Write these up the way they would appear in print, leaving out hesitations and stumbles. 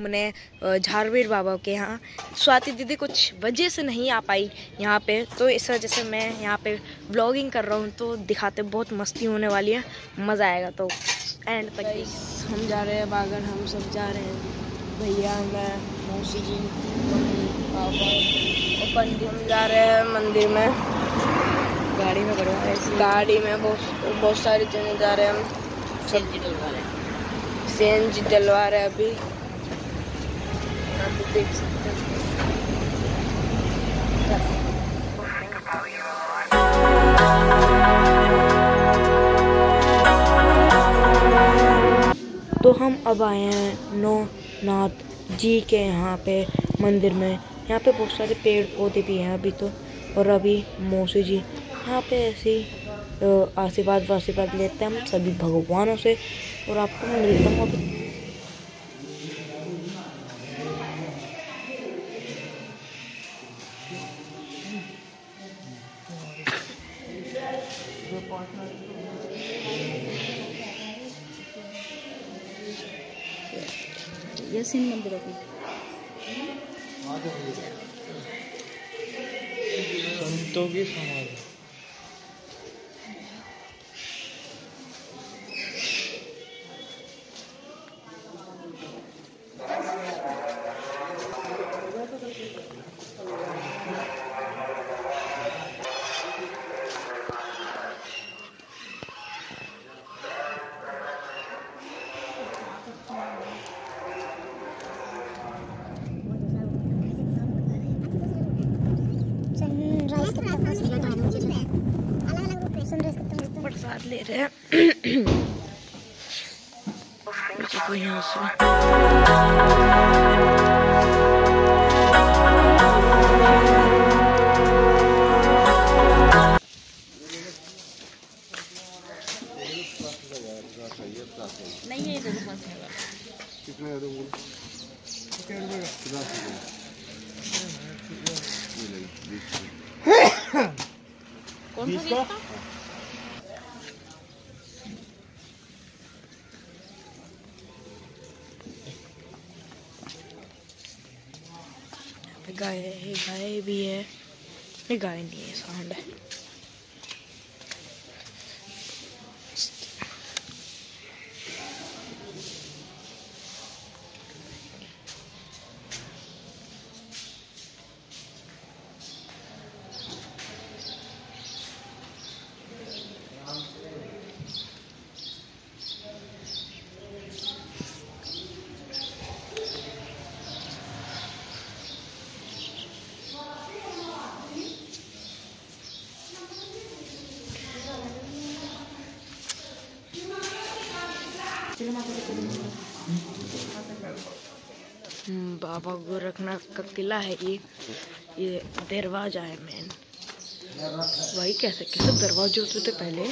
घूमने झारवीर बाबा के यहाँ। स्वाति दीदी कुछ वजह से नहीं आ पाई यहाँ पे, तो इस वजह से मैं यहाँ पे व्लॉगिंग कर रहा हूँ। तो दिखाते, बहुत मस्ती होने वाली है, मज़ा आएगा। तो एंड तक हम जा रहे हैं बागन, हम सब जा रहे हैं, भैया, मैं, मौसी जी, मम्मी, पापा और पंडित। हम जा रहे हैं मंदिर में, गाड़ी में करवा रहे हैं, गाड़ी में बहुत सारे जने जा रहे हैं। हम CNG डलवा रहे हैं, CNG डलवा रहे हैं अभी, आप देख सकते हैं। तो हम अब आए हैं नौनाथ जी के यहाँ पे मंदिर में। यहाँ पे बहुत सारे पेड़ पौधे भी हैं अभी तो, और अभी मौसी जी यहाँ पे ऐसे आशीर्वाद लेते हैं हम सभी भगवानों से। और आपको मैं मिलता हूँ अभी। यसीन मंदिर संतों की समाधि। प्रसाद ले रहे हैं यहाँ से। नहीं है इधर पास में कितने दूंगा? कौन सा गाय भी है, ये गाय नहीं है, सांड है। बाबा गोरखनाथ का किला है ये दरवाजा है मेन। वही कैसे दरवाजे होते थे पहले।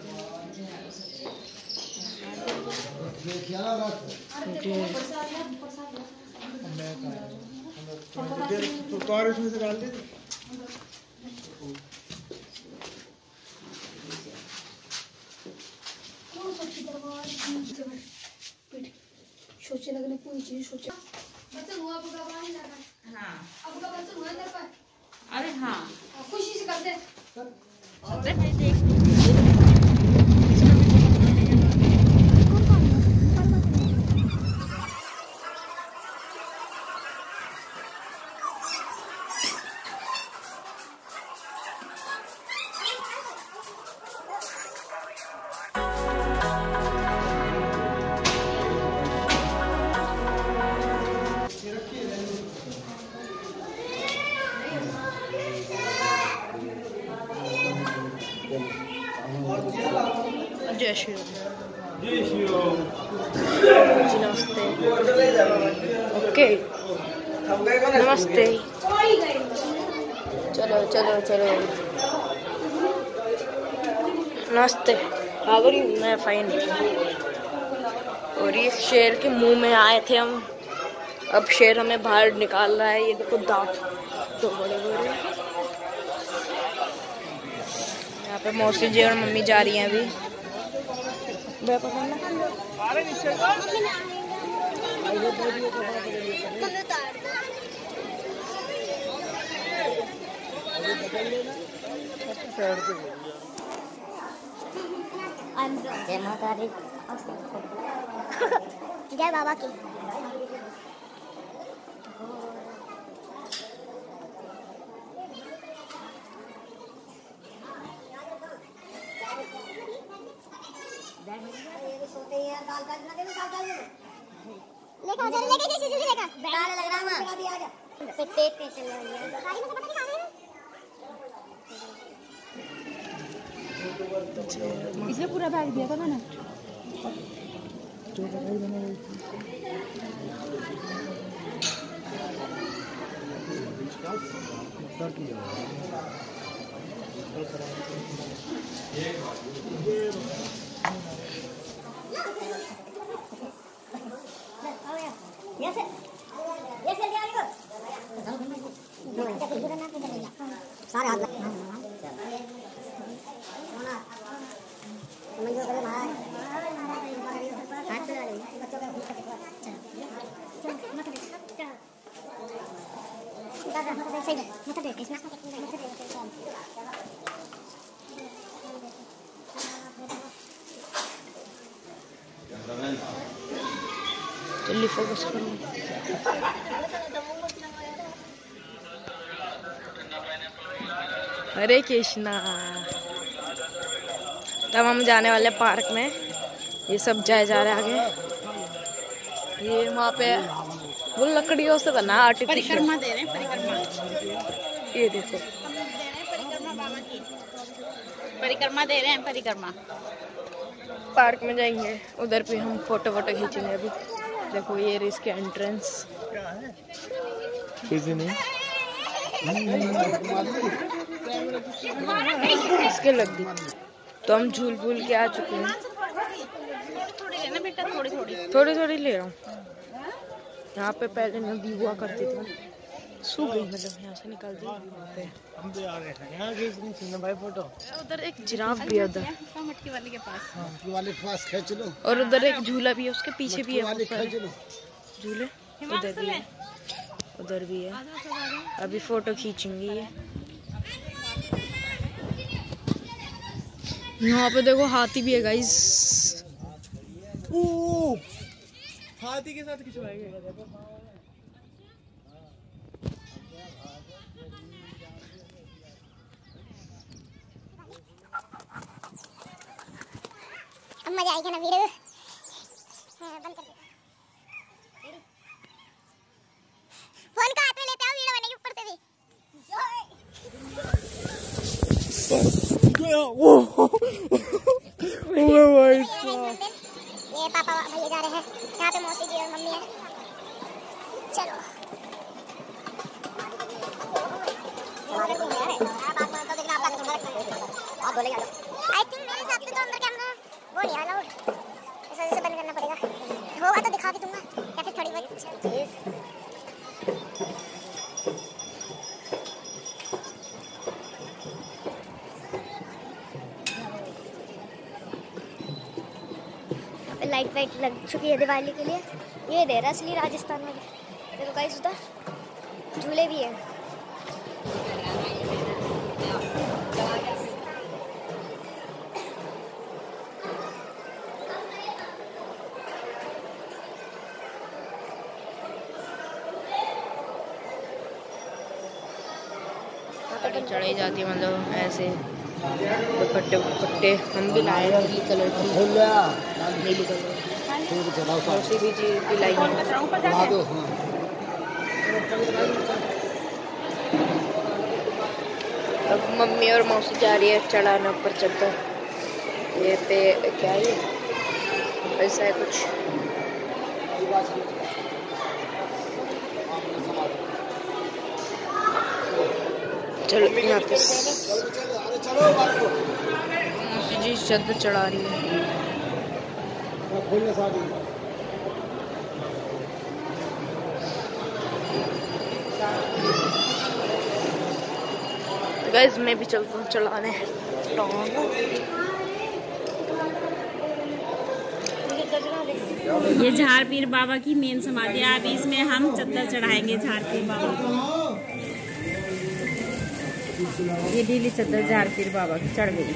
सोचे लगने कोई चीज सोचे। हाँ अरे हाँ खुशी से करते जय श्री राम। जय श्री राम। नमस्ते। ओके नमस्ते। चलो चलो चलो नमस्ते। आगरी मैं फाइन। और ये शेर के मुंह में आए थे हम, अब शेर हमें बाहर निकाल रहा है। ये देखो दांत तो बड़े बड़े। यहाँ पे मौसी जी और मम्मी जा रही हैं अभी। जय माता दी। जय बाबा की। इसलिए पूरा बैग दिया था मैंने। सारे हाथ जल्दी फोकस करो। हरे कृष्णा। तब हम जाने वाले पार्क में। ये सब जाए जा रहे आगे। ये वहाँ पे वो लकड़ियों से बना आर्टिफिशियल। परिक्रमा दे रहे हैं, परिक्रमा। ये देखो परिक्रमा बाबा की। परिक्रमा दे रहे हैं, परिक्रमा। पार्क में जाएंगे, उधर भी हम फोटो वोटो खींचेंगे। अभी देखो ये रही इसके एंट्रेंस। किसी नहीं इसके लग गई। तो हम झूल भूल के आ चुके हैं। थोड़ी लेना बेटा, थोड़ी थोड़ी। थोड़ी थोड़ी ले रहा हूँ। यहाँ पे पहले नदी हुआ करती थी, सूख गई, मतलब यहाँ से निकल दी। हम तो आ गए थे यहाँ खींचने भाई फोटो। उधर एक जिराफ भी है उधर, मटकी वाली के पास। मटकी वाले के पास खींच लो। और उधर एक झूला भी है, उसके पीछे भी है झूले। उधर भी है, उधर भी है। अभी फोटो खींचेंगे ये। यहाँ पे देखो हाथी भी है गाइस। हाथी के साथ खिंचवाएंगे। अब मजा आएगा ना वीडियो। बंद कर दे। फोन का हाथ में लेते आओ, वीडियो बनेगी ऊपर से भी। ये पापा भैया जा रहे हैं, यहाँ पे मौसी जी और मम्मी है। चलो आई थिंक मेरे हिसाब से तो अंदर कैमरा वो नहीं अलाउड, इसे बंद करना पड़ेगा। होगा तो दिखा भी दूंगा या फिर थोड़ी बहुत चीज। लाइट वाइट लग चुकी है दिवाली के लिए। ये दे रहा असली राजस्थान में। देखो गाइस उधर झूले भी है। चढ़ाई जाती है, मतलब ऐसे दुपट्टे दुपट्टे हम भी लाए हैं, नीली कलर की, नीली कलर मौसी भी चीज भी लाई है। अब मम्मी और मौसी जा रही है चढ़ाने ऊपर चढ़कर। ये पे क्या है, ऐसा है कुछ। चलो यहाँ पे मौसी जी छत पे चढ़ा रही है। गाइस मैं भी चलता हूँ चलाने। ये झाड़ पीर बाबा की मेन समाधि है। अभी इसमें हम चद्दर चढ़ाएंगे झाड़ पीर बाबा को। ये ढीली चद्दर झाड़ पीर बाबा की चढ़ गई।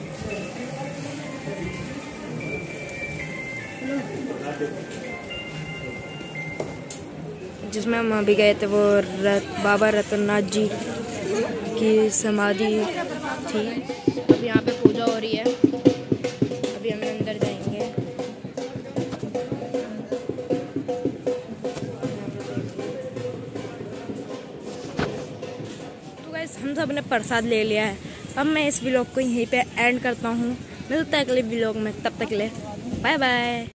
जिसमें हम अभी गए थे वो बाबा रतननाथ जी की समाधि थी। अब यहाँ पे पूजा हो रही है। अभी हम अंदर जाएंगे। तो गाइस हम सब ने प्रसाद ले लिया है। अब मैं इस व्लॉग को यहीं पे एंड करता हूँ। मिलता है अगले व्लॉग में, तब तक ले बाय बाय।